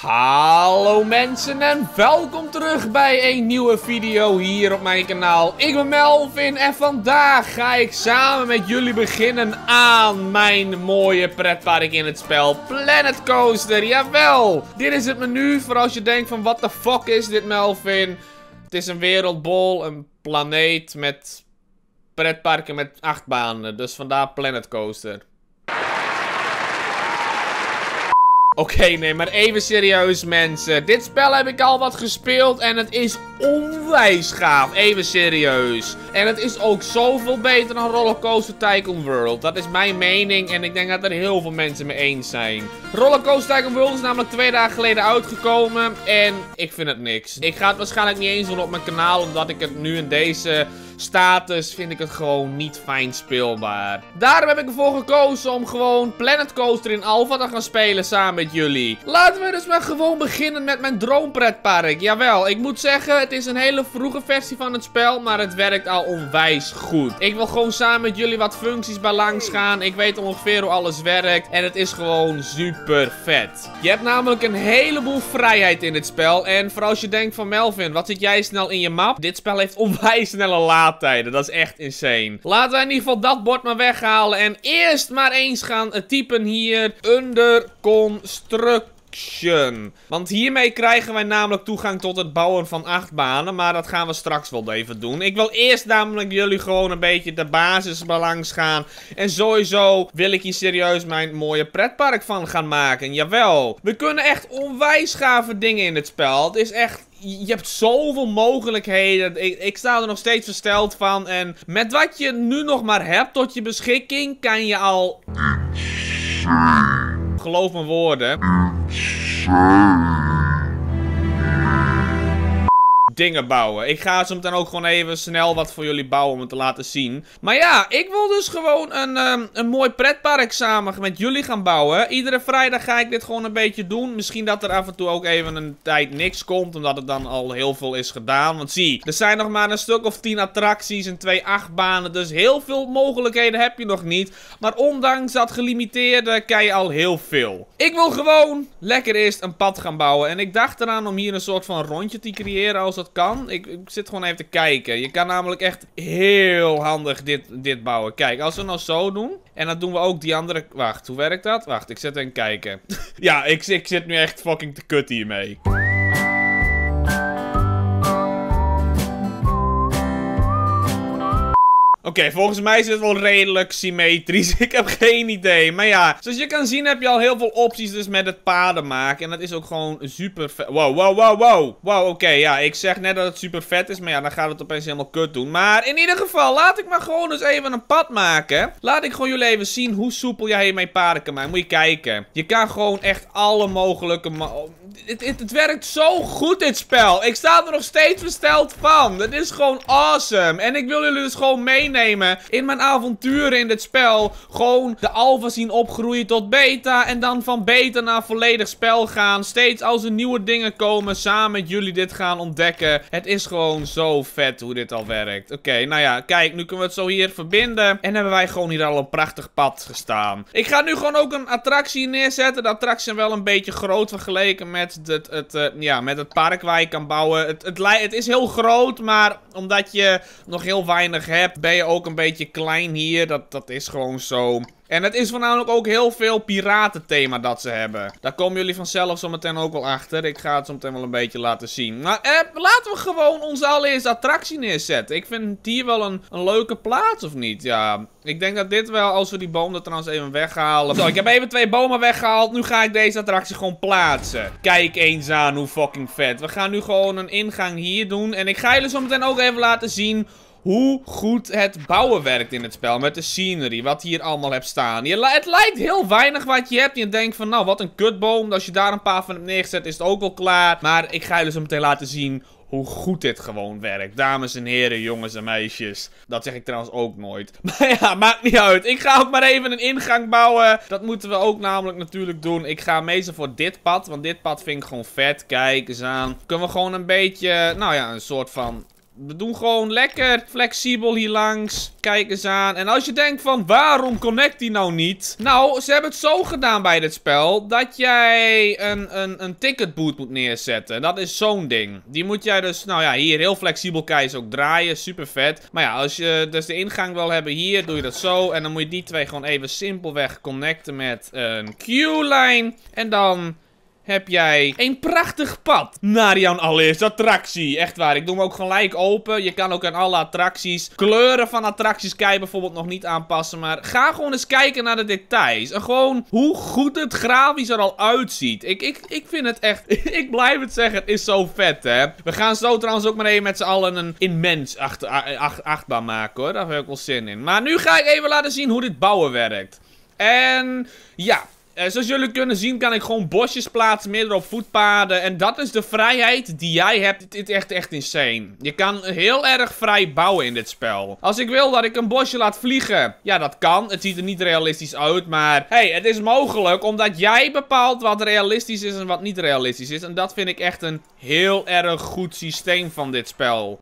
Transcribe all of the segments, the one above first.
Hallo mensen en welkom terug bij een nieuwe video hier op mijn kanaal. Ik ben Melvin en vandaag ga ik samen met jullie beginnen aan mijn mooie pretpark in het spel Planet Coaster. Jawel, dit is het menu voor als je denkt van what the fuck is dit Melvin. Het is een wereldbol, een planeet met pretparken met 8 banen, dus vandaar Planet Coaster. Oké, nee, maar even serieus mensen. Dit spel heb ik al wat gespeeld en het is onwijs gaaf. Even serieus. En het is ook zoveel beter dan Rollercoaster Tycoon World. Dat is mijn mening en ik denk dat er heel veel mensen mee eens zijn. Rollercoaster Tycoon World is namelijk 2 dagen geleden uitgekomen en ik vind het niks. Ik ga het waarschijnlijk niet eens doen op mijn kanaal, omdat ik het nu in deze status vind ik het gewoon niet fijn speelbaar. Daarom heb ik ervoor gekozen om gewoon Planet Coaster in Alpha te gaan spelen samen met jullie. Laten we dus maar gewoon beginnen met mijn droompretpark. Jawel, ik moet zeggen, het is een hele vroege versie van het spel, maar het werkt al onwijs goed. Ik wil gewoon samen met jullie wat functies bij langs gaan. Ik weet ongeveer hoe alles werkt en het is gewoon super vet. Je hebt namelijk een heleboel vrijheid in dit spel en voor als je denkt van Melvin, wat zit jij snel in je map? Dit spel heeft onwijs snelle laadtijden, dat is echt insane. Laten we in ieder geval dat bord maar weghalen en eerst maar eens gaan typen hier under construction. Want hiermee krijgen wij namelijk toegang tot het bouwen van 8 banen, maar dat gaan we straks wel even doen. Ik wil eerst namelijk jullie gewoon een beetje de basis langs gaan. En sowieso wil ik hier serieus mijn mooie pretpark van gaan maken. Jawel, we kunnen echt onwijs gave dingen in het spel. Het is echt... Je hebt zoveel mogelijkheden. Ik sta er nog steeds versteld van. En met wat je nu nog maar hebt tot je beschikking, kan je al... Geloof mijn woorden. Dingen bouwen. Ik ga zo meteen ook gewoon even snel wat voor jullie bouwen om het te laten zien. Maar ja, ik wil dus gewoon een mooi pretpark samen met jullie gaan bouwen. Iedere vrijdag ga ik dit gewoon een beetje doen. Misschien dat er af en toe ook even een tijd niks komt, omdat het dan al heel veel is gedaan. Want zie, er zijn nog maar een stuk of 10 attracties en 2 achtbanen. Dus heel veel mogelijkheden heb je nog niet. Maar ondanks dat gelimiteerde kan je al heel veel. Ik wil gewoon lekker eerst een pad gaan bouwen. En ik dacht eraan om hier een soort van rondje te creëren als dat kan. Ik zit gewoon even te kijken. Je kan namelijk echt heel handig dit bouwen. Kijk, als we nou zo doen. En dan doen we ook die andere... Wacht, hoe werkt dat? Wacht, ik zit even kijken. Ja, ik zit nu echt fucking te kut hiermee. Oké, volgens mij is het wel redelijk symmetrisch. Ik heb geen idee. Maar ja, zoals je kan zien heb je al heel veel opties dus met het paden maken. En dat is ook gewoon super vet. Wow, oké, ja, ik zeg net dat het super vet is. Maar ja, dan gaat het opeens helemaal kut doen. Maar in ieder geval, laat ik maar gewoon eens even een pad maken. Laat ik gewoon jullie even zien hoe soepel jij hiermee paden kan maken. Moet je kijken. Je kan gewoon echt alle mogelijke... Het werkt zo goed, dit spel. Ik sta er nog steeds versteld van. Het is gewoon awesome. En ik wil jullie dus gewoon meenemen in mijn avonturen in dit spel. Gewoon de alpha zien opgroeien tot beta. En dan van beta naar volledig spel gaan. Steeds als er nieuwe dingen komen, samen met jullie dit gaan ontdekken. Het is gewoon zo vet hoe dit al werkt. Oké, nou ja, kijk, nu kunnen we het zo hier verbinden. En hebben wij gewoon hier al een prachtig pad gestaan. Ik ga nu gewoon ook een attractie neerzetten. De attracties zijn wel een beetje groot vergeleken met met het park waar je kan bouwen. Het is heel groot, maar omdat je nog heel weinig hebt, ben je ook een beetje klein hier. Dat is gewoon zo. En het is voornamelijk ook heel veel piratenthema dat ze hebben. Daar komen jullie vanzelf zo meteen ook wel achter. Ik ga het zo meteen wel een beetje laten zien. Maar laten we gewoon onze allereerste attractie neerzetten. Ik vind het hier wel een leuke plaats, of niet? Ja, ik denk dat dit wel, als we die boom er trouwens even weghalen. Zo, ik heb even 2 bomen weggehaald. Nu ga ik deze attractie gewoon plaatsen. Kijk eens aan hoe fucking vet. We gaan nu gewoon een ingang hier doen. En ik ga jullie zo meteen ook even laten zien hoe goed het bouwen werkt in het spel. Met de scenery, wat hier allemaal hebt staan. Het lijkt heel weinig wat je hebt. Je denkt van, nou, wat een kutboom. Als je daar een paar van hebt neergezet, is het ook wel klaar. Maar ik ga jullie zo meteen laten zien hoe goed dit gewoon werkt. Dames en heren, jongens en meisjes. Dat zeg ik trouwens ook nooit. Maar ja, maakt niet uit. Ik ga ook maar even een ingang bouwen. Dat moeten we ook namelijk natuurlijk doen. Ik ga meestal voor dit pad. Want dit pad vind ik gewoon vet. Kijk eens aan. Kunnen we gewoon een beetje, nou ja, een soort van We doen gewoon lekker flexibel hier langs. Kijk eens aan. En als je denkt van, waarom connect die nou niet? Nou, ze hebben het zo gedaan bij dit spel, dat jij een ticketboot moet neerzetten. Dat is zo'n ding. Die moet jij dus, nou ja, hier heel flexibel kan je ze ook draaien. Super vet. Maar ja, als je dus de ingang wil hebben hier, doe je dat zo. En dan moet je die twee gewoon even simpelweg connecten met een queue-lijn. En dan heb jij een prachtig pad naar jouw allereerste attractie. Echt waar, ik doe hem ook gelijk open. Je kan ook aan alle attracties, kleuren van attracties kan je bijvoorbeeld nog niet aanpassen. Maar ga gewoon eens kijken naar de details. En gewoon hoe goed het grafisch er al uitziet. Ik vind het echt, ik blijf het zeggen, het is zo vet, hè. We gaan zo trouwens ook maar even met z'n allen een immens achtbaan maken, hoor. Daar heb ik wel zin in. Maar nu ga ik even laten zien hoe dit bouwen werkt. En ja, zoals jullie kunnen zien kan ik gewoon bosjes plaatsen midden op voetpaden. En dat is de vrijheid die jij hebt. Dit is echt insane. Je kan heel erg vrij bouwen in dit spel. Als ik wil dat ik een bosje laat vliegen, ja, dat kan. Het ziet er niet realistisch uit, maar hey, het is mogelijk omdat jij bepaalt wat realistisch is en wat niet realistisch is. En dat vind ik echt een heel erg goed systeem van dit spel.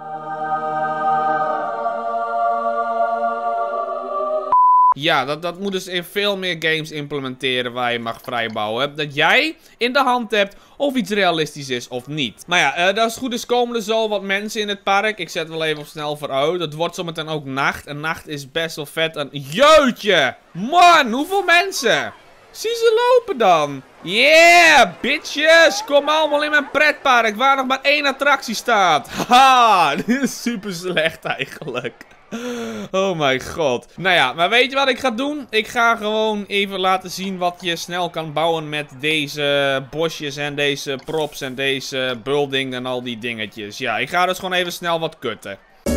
Ja, dat moet dus in veel meer games implementeren waar je mag vrijbouwen. Dat jij in de hand hebt of iets realistisch is of niet. Maar ja, dat is goed, dus komen er zo wat mensen in het park. Ik zet wel even op snel vooruit. Het wordt zometeen ook nacht. En nacht is best wel vet. En jeutje! Man, hoeveel mensen? Zie ze lopen dan. Yeah, bitches! Kom allemaal in mijn pretpark waar nog maar 1 attractie staat. Haha, dit is super slecht eigenlijk. Oh mijn god. Nou ja, maar weet je wat ik ga doen? Ik ga gewoon even laten zien wat je snel kan bouwen met deze bosjes en deze props en deze building en al die dingetjes. Ja, ik ga dus gewoon even snel wat kutten.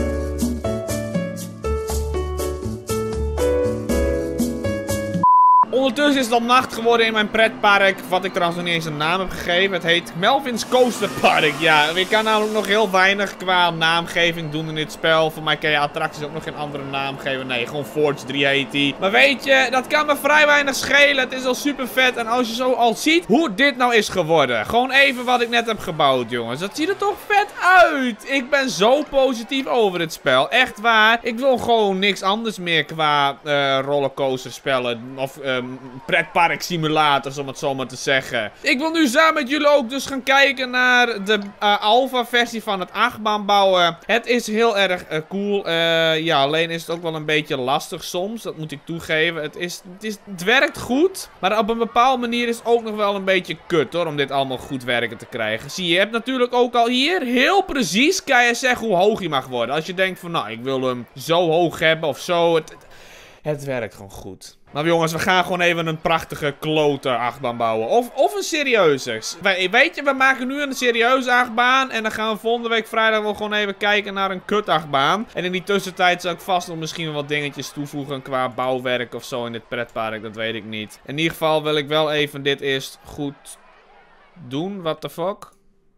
Ondertussen is het al nacht geworden in mijn pretpark, wat ik trouwens nog niet eens een naam heb gegeven. Het heet Melvin's Coaster Park. Ja, ik kan namelijk nog heel weinig qua naamgeving doen in dit spel. Voor mij kan je attracties ook nog geen andere naam geven. Nee, gewoon Forge 3 heet die. Maar weet je, dat kan me vrij weinig schelen. Het is al super vet. En als je zo al ziet hoe dit nou is geworden. Gewoon even wat ik net heb gebouwd, jongens. Dat ziet er toch vet uit. Ik ben zo positief over dit spel. Echt waar. Ik wil gewoon niks anders meer qua rollercoaster spellen. Of pretpark simulators, om het zo maar te zeggen. Ik wil nu samen met jullie ook dus gaan kijken naar de alpha versie van het achtbaan bouwen. Het is heel erg cool. Ja, alleen is het ook wel een beetje lastig soms. Dat moet ik toegeven. Het werkt goed. Maar op een bepaalde manier is het ook nog wel een beetje kut, hoor. Om dit allemaal goed werken te krijgen. Zie je, je hebt natuurlijk ook al hier heel precies kan je zeggen hoe hoog hij mag worden. Als je denkt van, nou, ik wil hem zo hoog hebben of zo. Het werkt gewoon goed. Nou jongens, we gaan gewoon even een prachtige klote achtbaan bouwen. Of een serieuze. Weet je, we maken nu een serieuze achtbaan. En dan gaan we volgende week vrijdag wel gewoon even kijken naar een kut achtbaan. En in die tussentijd zal ik vast nog misschien wat dingetjes toevoegen qua bouwwerk of zo in dit pretpark. Dat weet ik niet. In ieder geval wil ik wel even dit eerst goed doen. What the fuck?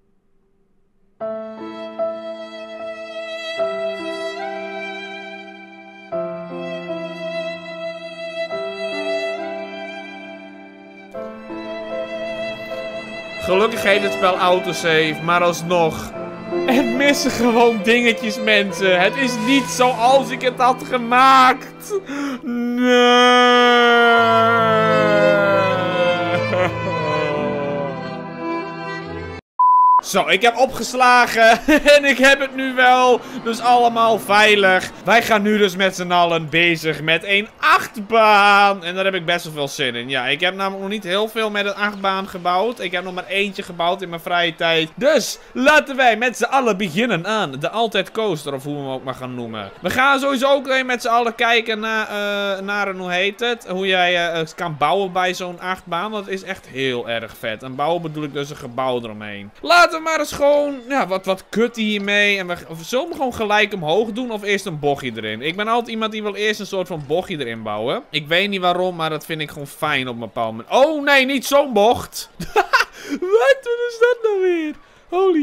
Gelukkig heeft het spel autosave, maar alsnog. Het missen gewoon dingetjes, mensen. Het is niet zoals ik het had gemaakt. Nee. Zo, ik heb opgeslagen en ik heb het nu wel, dus allemaal veilig. Wij gaan nu dus met z'n allen bezig met een achtbaan. En daar heb ik best wel veel zin in. Ja, ik heb namelijk nog niet heel veel met een achtbaan gebouwd. Ik heb nog maar eentje gebouwd in mijn vrije tijd. Dus, laten wij met z'n allen beginnen aan de Altijd Coaster, of hoe we hem ook maar gaan noemen. We gaan sowieso ook even met z'n allen kijken naar hoe heet het? Hoe jij kan bouwen bij zo'n achtbaan. Dat is echt heel erg vet. En bouwen bedoel ik dus een gebouw eromheen. Laten we maar eens gewoon, ja, wat kut hiermee. En we zullen hem gewoon gelijk omhoog doen of eerst een bochtje erin. Ik ben altijd iemand die wil eerst een soort van bochtje erin bouwen. Ik weet niet waarom, maar dat vind ik gewoon fijn op een bepaald moment. Oh nee, niet zo'n bocht. Wat is dat nou weer? Holy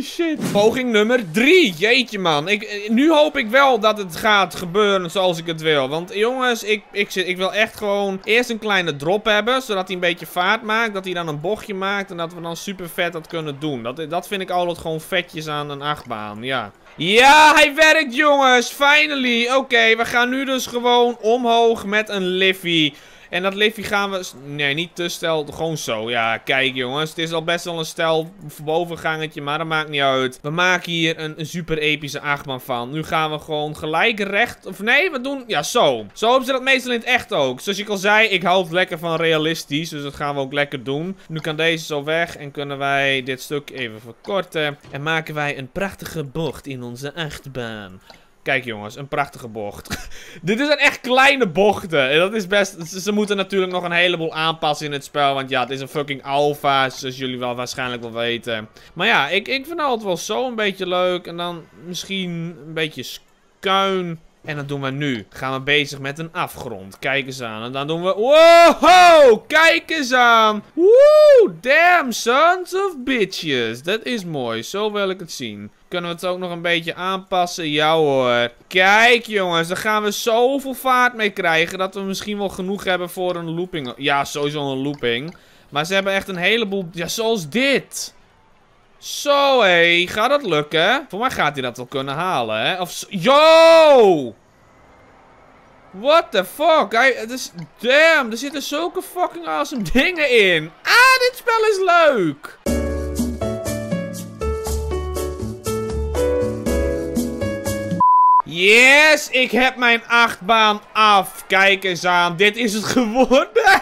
shit. Poging nummer 3. Jeetje, man. Nu hoop ik wel dat het gaat gebeuren zoals ik het wil. Want jongens, ik wil echt gewoon eerst een kleine drop hebben. Zodat hij een beetje vaart maakt. Dat hij dan een bochtje maakt. En dat we dan super vet dat kunnen doen. Dat vind ik altijd gewoon vetjes aan een achtbaan. Ja. Ja, hij werkt, jongens. Finally. Oké, we gaan nu dus gewoon omhoog met een liffy. En dat liftje gaan we... Nee, niet te stel. Gewoon zo. Ja, kijk jongens. Het is al best wel een stel bovengangetje. Maar dat maakt niet uit. We maken hier een super epische achtbaan van. Nu gaan we gewoon gelijk recht... Of nee, we doen... Ja, zo. Zo hebben ze dat meestal in het echt ook. Zoals ik al zei, ik hou het lekker van realistisch. Dus dat gaan we ook lekker doen. Nu kan deze zo weg. En kunnen wij dit stuk even verkorten. En maken wij een prachtige bocht in onze achtbaan. Kijk jongens, een prachtige bocht. Dit zijn echt kleine bochten. En dat is best... Ze moeten natuurlijk nog een heleboel aanpassen in het spel. Want ja, het is een fucking alpha. Zoals jullie wel waarschijnlijk wel weten. Maar ja, ik vind het wel zo een beetje leuk. En dan misschien een beetje skuin. En dat doen we nu. Gaan we bezig met een afgrond. Kijk eens aan. En dan doen we... Wow! Kijk eens aan! Woe! Damn, sons of bitches. Dat is mooi. Zo wil ik het zien. Kunnen we het ook nog een beetje aanpassen? Ja hoor. Kijk jongens, daar gaan we zoveel vaart mee krijgen. Dat we misschien wel genoeg hebben voor een looping. Ja, sowieso een looping. Maar ze hebben echt een heleboel... Ja, zoals dit. Zo hé, gaat dat lukken? Voor mij gaat hij dat wel kunnen halen hè. Of... Yo! What the fuck? Damn, er zitten zulke fucking awesome dingen in. Ah, dit spel is leuk. Yes, ik heb mijn achtbaan af. Kijk eens aan, dit is het geworden.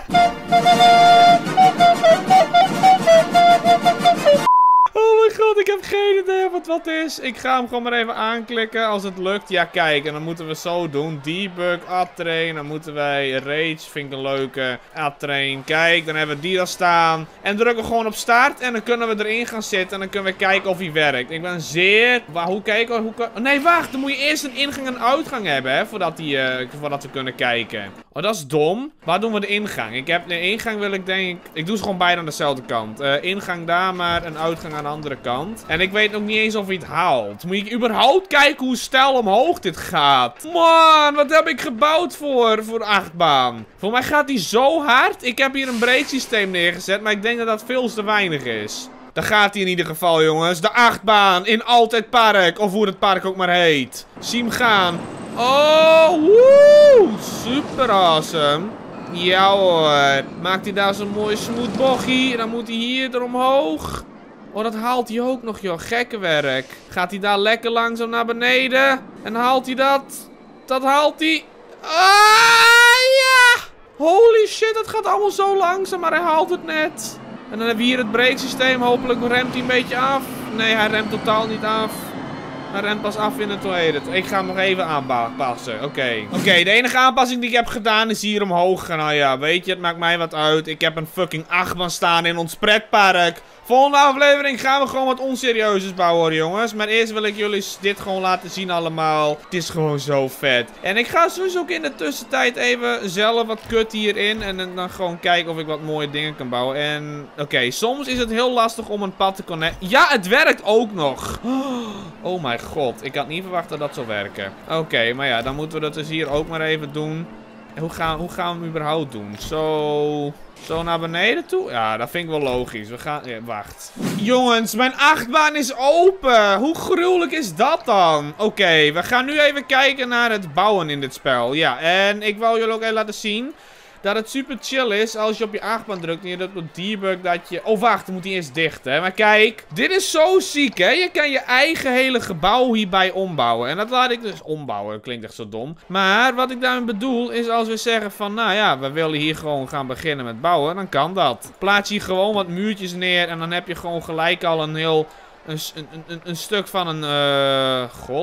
Oh mijn god, ik heb geen idee wat is. Ik ga hem gewoon maar even aanklikken als het lukt. Ja, kijk, en dan moeten we zo doen. Debug, add-train. Dan moeten wij rage, vind ik een leuke. Add-train, kijk, dan hebben we die daar staan. En drukken we gewoon op start. En dan kunnen we erin gaan zitten. En dan kunnen we kijken of hij werkt. Ik ben zeer... Hoe kijken we? Nee, wacht. Dan moet je eerst een ingang en uitgang hebben, hè. Voordat we kunnen kijken. Oh, dat is dom. Waar doen we de ingang? Ik heb de ingang wil ik denk... Ik doe ze gewoon beide aan dezelfde kant. Ingang daar maar en uitgang aan de andere kant. En ik weet ook niet eens of hij het haalt. Moet ik überhaupt kijken hoe steil omhoog dit gaat? Man, wat heb ik gebouwd voor achtbaan? Voor mij gaat hij zo hard. Ik heb hier een breedsysteem neergezet, maar ik denk dat dat veel te weinig is. Daar gaat hij in ieder geval, jongens. De achtbaan in Altijd Park. Of hoe het park ook maar heet. Zie hem gaan. Oh, woe. Super awesome. Ja hoor. Maakt hij daar zo'n mooi smooth bochie. En dan moet hij hier eromhoog. Oh, dat haalt hij ook nog, joh. Gekke werk. Gaat hij daar lekker langzaam naar beneden. En haalt hij dat. Dat haalt hij. Ah, ja. Holy shit, dat gaat allemaal zo langzaam. Maar hij haalt het net. En dan hebben we hier het breeksysteem. Hopelijk remt hij een beetje af. Nee, hij remt totaal niet af. Hij remt pas af in het toilet. Ik ga hem nog even aanpassen. Oké, de enige aanpassing die ik heb gedaan is hier omhoog gaan. Nou ja, weet je, het maakt mij wat uit. Ik heb een fucking achtbaan staan in ons pretpark. Volgende aflevering gaan we gewoon wat onserieuses bouwen, jongens. Maar eerst wil ik jullie dit gewoon laten zien allemaal. Het is gewoon zo vet. En ik ga sowieso ook in de tussentijd even zelf wat kut hierin. En dan gewoon kijken of ik wat mooie dingen kan bouwen. En oké, soms is het heel lastig om een pad te connecten. Ja, het werkt ook nog. Oh mijn god, ik had niet verwacht dat dat zou werken. Oké, maar ja, dan moeten we dat dus hier ook maar even doen. En hoe gaan we hem überhaupt doen? Zo naar beneden toe? Ja, dat vind ik wel logisch. We gaan... Ja, wacht. Jongens, mijn achtbaan is open. Hoe gruwelijk is dat dan? Oké, we gaan nu even kijken naar het bouwen in dit spel. Ja, en ik wou jullie ook even laten zien dat het super chill is als je op je achtbaan drukt en je doet op debug dat je... Oh, wacht, dan moet hij eerst dicht, hè. Maar kijk, dit is zo ziek, hè. Je kan je eigen hele gebouw hierbij ombouwen. En dat laat ik dus ombouwen. Dat klinkt echt zo dom. Maar wat ik daarmee bedoel is als we zeggen van... Nou ja, we willen hier gewoon gaan beginnen met bouwen. Dan kan dat. Plaats hier gewoon wat muurtjes neer en dan heb je gewoon gelijk al een heel... Een stuk van een... God...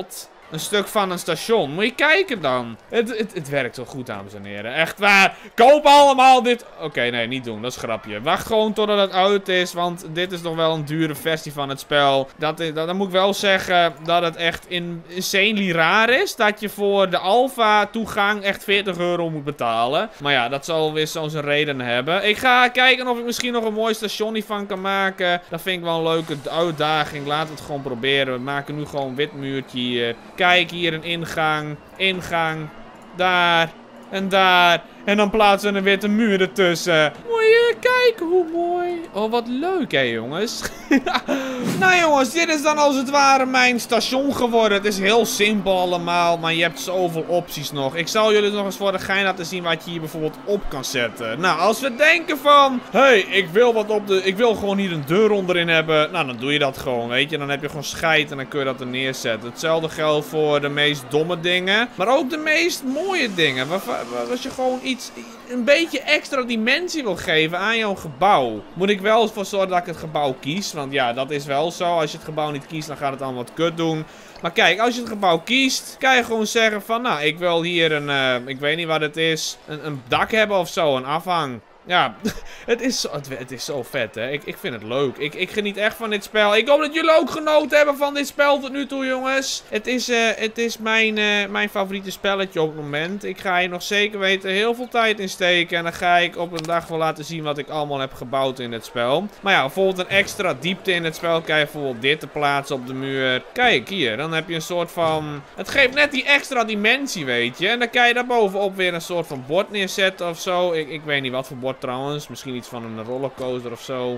Een stuk van een station. Moet je kijken dan. Het werkt wel goed, dames en heren. Echt waar. Koop allemaal dit. Oké, nee, niet doen. Dat is een grapje. Wacht gewoon totdat het uit is. Want dit is nog wel een dure versie van het spel. Dan moet ik wel zeggen dat het echt insanely raar is. Dat je voor de alpha toegang echt 40 euro moet betalen. Maar ja, dat zal weer zo zijn reden hebben. Ik ga kijken of ik misschien nog een mooi station hiervan kan maken. Dat vind ik wel een leuke uitdaging. Laten we het gewoon proberen. We maken nu gewoon een wit muurtje hier. Kijk, hier een ingang. Ingang. Daar. En daar. En dan plaatsen we een witte muur ertussen. Moet je kijken hoe mooi. Oh, wat leuk, hè, jongens. Nou, jongens, dit is dan als het ware mijn station geworden. Het is heel simpel allemaal, maar je hebt zoveel opties nog. Ik zal jullie nog eens voor de gein laten zien wat je hier bijvoorbeeld op kan zetten. Nou, als we denken van... Hey, ik wil gewoon hier een deur onderin hebben. Nou, dan doe je dat gewoon, weet je. Dan heb je gewoon scheid en dan kun je dat er neerzetten. Hetzelfde geldt voor de meest domme dingen. Maar ook de meest mooie dingen. Als je gewoon een beetje extra dimensie wil geven aan jouw gebouw. Moet ik wel voor zorgen dat ik het gebouw kies. Want ja, dat is wel zo. Als je het gebouw niet kiest, dan gaat het allemaal wat kut doen. Maar kijk, als je het gebouw kiest, kan je gewoon zeggen van... Nou, ik wil hier ik weet niet wat het is. Een dak hebben of zo, een afhang. Ja, het is zo vet, hè. Ik vind het leuk. Ik geniet echt van dit spel. Ik hoop dat jullie ook genoten hebben van dit spel tot nu toe, jongens. Het is mijn favoriete spelletje op het moment. Ik ga hier nog zeker weten heel veel tijd in steken. En dan ga ik op een dag wel laten zien wat ik allemaal heb gebouwd in het spel. Maar ja, bijvoorbeeld een extra diepte in het spel. Kan je bijvoorbeeld dit te plaatsen op de muur. Kijk, hier. Dan heb je een soort van... Het geeft net die extra dimensie, weet je. En dan kan je daar bovenop weer een soort van bord neerzetten of zo. Ik weet niet wat voor bord trouwens. Misschien iets van een rollercoaster of zo.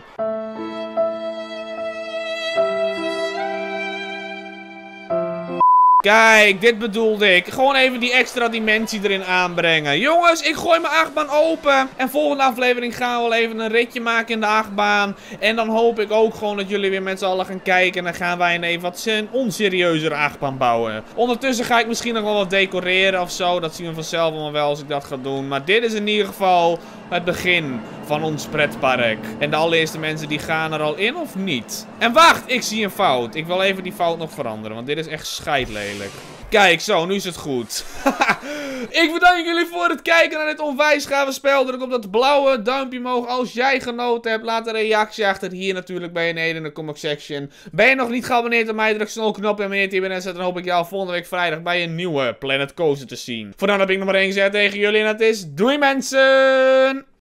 Kijk, dit bedoelde ik. Gewoon even die extra dimensie erin aanbrengen. Jongens, ik gooi mijn achtbaan open. En volgende aflevering gaan we wel even een ritje maken in de achtbaan. En dan hoop ik ook gewoon dat jullie weer met z'n allen gaan kijken. En dan gaan wij een even wat onserieuzer achtbaan bouwen. Ondertussen ga ik misschien nog wel wat decoreren of zo. Dat zien we vanzelf allemaal wel als ik dat ga doen. Maar dit is in ieder geval het begin van ons pretpark. En de allereerste mensen die gaan er al in of niet? En wacht, ik zie een fout. Ik wil even die fout nog veranderen, want dit is echt scheidlelijk. Kijk, zo, nu is het goed. Ik bedank jullie voor het kijken naar dit onwijs gave spel. Druk op dat blauwe duimpje omhoog als jij genoten hebt. Laat een reactie achter hier natuurlijk beneden in de comment section. Ben je nog niet geabonneerd op mij? Druk snel op de knop en wanneer je hier bent, dan hoop ik jou volgende week vrijdag bij een nieuwe Planet Coaster te zien. Voor dan heb ik nog maar één gezegd tegen jullie en dat is... Doei mensen!